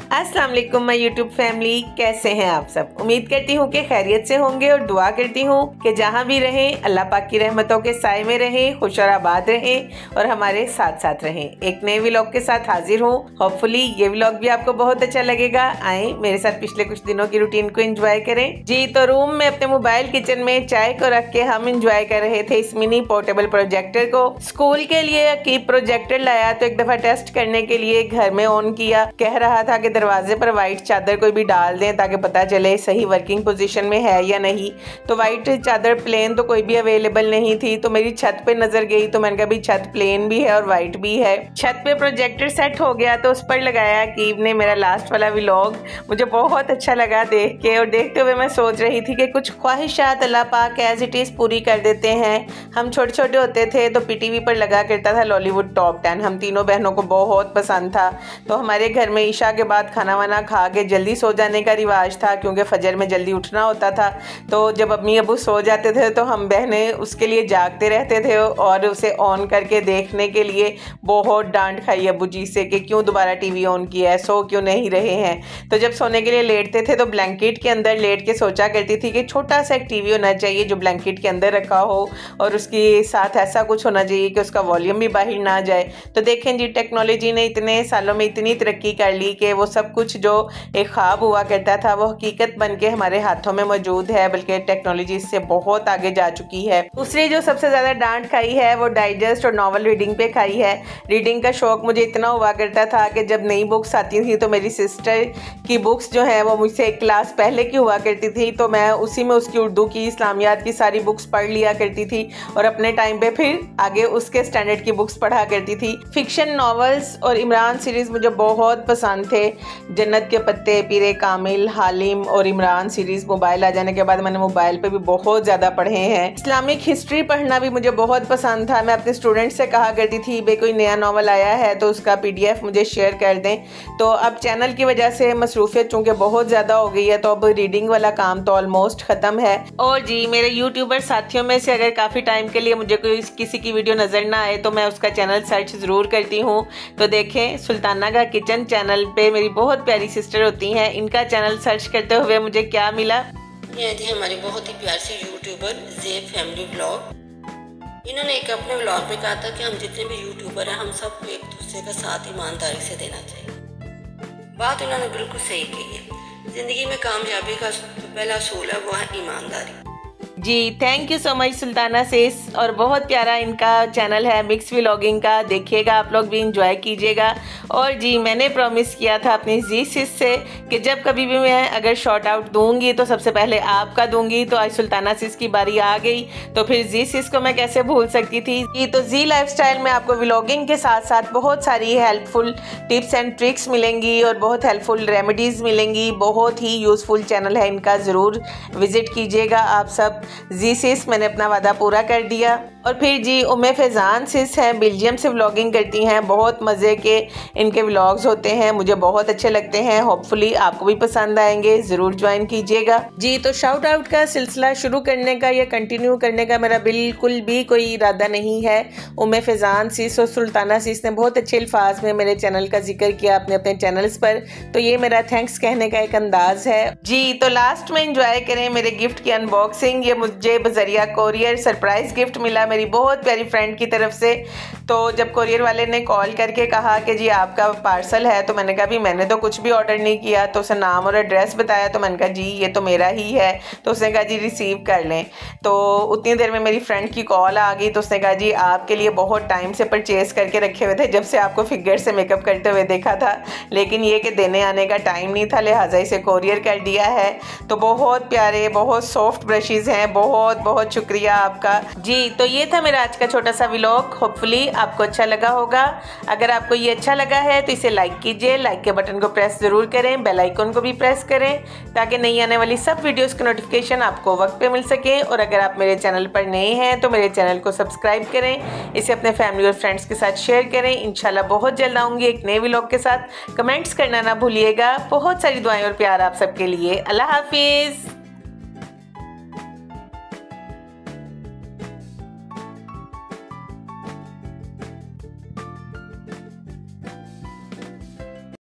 अस्सलाम वालेकुम my YouTube family, कैसे हैं आप सब। उम्मीद करती हूँ कि खैरियत से होंगे और दुआ करती हूँ कि जहाँ भी रहें अल्लाह पाक की रहमतों के साए में रहें, खुश और आबाद रहें और हमारे साथ साथ रहें। एक नए व्लॉग के साथ हाजिर हूँ। होपफुली ये व्लॉग भी आपको बहुत अच्छा लगेगा। आए मेरे साथ पिछले कुछ दिनों की रूटीन को एंजॉय करें। जी तो रूम में अपने मोबाइल किचन में चाय को रख के हम एंजॉय कर रहे थे इस मिनी पोर्टेबल प्रोजेक्टर को। स्कूल के लिए की प्रोजेक्टर लाया तो एक दफा टेस्ट करने के लिए घर में ऑन किया। कह रहा था कि दरवाजे पर व्हाइट चादर कोई भी डाल दें ताकि पता चले सही वर्किंग पोजीशन में है या नहीं। तो व्हाइट चादर प्लेन तो कोई भी अवेलेबल नहीं थी, तो मेरी छत पे नजर गई तो मैंने कहा भी छत प्लेन भी है और व्हाइट भी है। छत पे प्रोजेक्टर सेट हो गया तो उस पर लगाया कीव ने मेरा लास्ट वाला व्लॉग। मुझे बहुत अच्छा लगा देख के, और देखते हुए मैं सोच रही थी कि कुछ ख्वाहिशात अल्लाह पाक एज इट इज़ पूरी कर देते हैं। हम छोटे छोटे होते थे तो पीटीवी पर लगा करता था लॉलीवुड टॉप 10। हम तीनों बहनों को बहुत पसंद था। तो हमारे घर में ईशा के बाद खाना वाना खा के जल्दी सो जाने का रिवाज था, क्योंकि फजर में जल्दी उठना होता था। तो जब अम्मी अबू सो जाते थे तो हम बहनें उसके लिए जागते रहते थे और उसे ऑन करके देखने के लिए बहुत डांट खाई अबू जी से कि क्यों दोबारा टीवी ऑन किया है, सो क्यों नहीं रहे हैं। तो जब सोने के लिए लेटते थे तो ब्लैंकेट के अंदर लेट के सोचा करती थी कि छोटा सा एक टीवी होना चाहिए जो ब्लैंकेट के अंदर रखा हो, और उसके साथ ऐसा कुछ होना चाहिए कि उसका वॉल्यूम भी बाहर ना जाए। तो देखें जी, टेक्नोलॉजी ने इतने सालों में इतनी तरक्की कर ली कि वो सब कुछ जो एक ख्वाब हुआ करता था वो हकीकत बन के हमारे हाथों में मौजूद है, बल्कि टेक्नोलॉजी इससे बहुत आगे जा चुकी है। दूसरी जो सबसे ज़्यादा डांट खाई है वो डाइजेस्ट और नॉवल रीडिंग पे खाई है। रीडिंग का शौक मुझे इतना हुआ करता था कि जब नई बुक्स आती थी तो मेरी सिस्टर की बुक्स जो है वो मुझसे एक क्लास पहले की हुआ करती थी, तो मैं उसी में उसकी उर्दू की इस्लामियात की सारी बुक्स पढ़ लिया करती थी और अपने टाइम पे फिर आगे उसके स्टैंडर्ड की बुक्स पढ़ा करती थी। फिक्शन नॉवेल्स और इमरान सीरीज़ मुझे बहुत पसंद थे। जन्नत के पत्ते, पीरे कामिल, हालिम और इमरान सीरीज़ मोबाइल आ जाने के बाद मैंने मोबाइल पे भी बहुत ज़्यादा पढ़े हैं। इस्लामिक हिस्ट्री पढ़ना भी मुझे बहुत पसंद था। मैं अपने स्टूडेंट से कहा करती थी बे कोई नया नावल आया है तो उसका PDF मुझे शेयर कर दें। तो अब चैनल की वजह से मसरूफियत चूँकि बहुत ज़्यादा हो गई है तो अब रीडिंग वाला काम तो ऑलमोस्ट ख़त्म है। और जी मेरे यूट्यूबर साथियों में से अगर काफ़ी टाइम के लिए मुझे कोई किसी की वीडियो नज़र ना आए तो मैं उसका चैनल सर्च ज़रूर करती हूँ। तो देखें, सुल्ताना का किचन चैनल पे मेरी बहुत प्यारी सिस्टर होती हैं, इनका चैनल सर्च करते हुए मुझे क्या मिला, ये थी हमारी बहुत ही प्यार से यूट्यूबर ज़ेब फैमिली व्लॉग। इन्होंने एक अपने व्लॉग में कहा था कि हम जितने भी यूट्यूबर हैं हम सबको एक दूसरे का साथ ईमानदारी से देना चाहिए। बात उन्होंने बिल्कुल सही की है। ज़िंदगी में कामयाबी का पहला असूल है वो है ईमानदारी। जी thank you so much Sultana sis. और बहुत प्यारा इनका चैनल है मिक्स व्लॉगिंग का, देखिएगा आप लोग भी इंजॉय कीजिएगा। और जी मैंने प्रॉमिस किया था अपनी जी सिस से कि जब कभी भी मैं अगर शॉर्ट आउट दूंगी तो सबसे पहले आपका दूंगी। तो आज सुल्ताना सिस की बारी आ गई तो फिर जी सिस को मैं कैसे भूल सकती थी। जी तो जी लाइफस्टाइल में आपको व्लॉगिंग के साथ साथ बहुत सारी हेल्पफुल टिप्स एंड ट्रिक्स मिलेंगी और बहुत हेल्पफुल रेमेडीज़ मिलेंगी। बहुत ही यूज़फुल चैनल है इनका, ज़रूर विज़िट कीजिएगा आप सब। जी सिस मैंने अपना वादा पूरा कर दिया। और फिर जी उम्मे फैज़ान सिस हैं, बेल्जियम से व्लॉगिंग करती हैं। बहुत मज़े के इनके व्लॉग्स होते हैं, मुझे बहुत अच्छे लगते हैं। होपफुली आपको भी पसंद आएंगे, ज़रूर ज्वाइन कीजिएगा। जी तो शाउट आउट का सिलसिला शुरू करने का या कंटिन्यू करने का मेरा बिल्कुल भी कोई इरादा नहीं है। उम्मे फैज़ान सिस और सुल्ताना सिस ने बहुत अच्छे अल्फाज में मेरे चैनल का जिक्र किया अपने चैनल्स पर, तो ये मेरा थैंक्स कहने का एक अंदाज है। जी तो लास्ट में इंजॉय करें मेरे गिफ्ट की अनबॉक्सिंग। ये मुझे बजरिया कोरियर सरप्राइज गिफ्ट मिला मेरी बहुत प्यारी फ्रेंड की तरफ से। तो जब कोरियर वाले ने कॉल करके कहा कि जी आपका पार्सल है, तो मैंने कहा भी मैंने तो कुछ भी ऑर्डर नहीं किया। तो उसने नाम और एड्रेस बताया तो मैंने कहा जी ये तो मेरा ही है। तो उसने कहा जी रिसीव कर लें। तो उतनी देर में मेरी फ्रेंड की कॉल आ गई। तो उसने कहा जी आपके लिए बहुत टाइम से परचेज़ करके रखे हुए थे, जब से आपको फिगर से मेकअप करते हुए देखा था, लेकिन ये कि देने आने का टाइम नहीं था, लिहाजा इसे कोरियर कर दिया है। तो बहुत प्यारे बहुत सॉफ्ट ब्रशेज़ हैं, बहुत बहुत शुक्रिया आपका। जी तो ये था मेरा आज का छोटा सा व्लॉग। होपफुली आपको अच्छा लगा होगा। अगर आपको ये अच्छा लगा है तो इसे लाइक कीजिए, लाइक के बटन को प्रेस ज़रूर करें, बेल आइकन को भी प्रेस करें ताकि नई आने वाली सब वीडियोस की नोटिफिकेशन आपको वक्त पे मिल सके। और अगर आप मेरे चैनल पर नए हैं तो मेरे चैनल को सब्सक्राइब करें, इसे अपने फैमिली और फ्रेंड्स के साथ शेयर करें। इंशाल्लाह बहुत जल्द आऊँगी एक नए व्लॉग के साथ। कमेंट्स करना ना भूलिएगा। बहुत सारी दुआएं और प्यार आप सबके लिए। अल्लाह हाफिज़।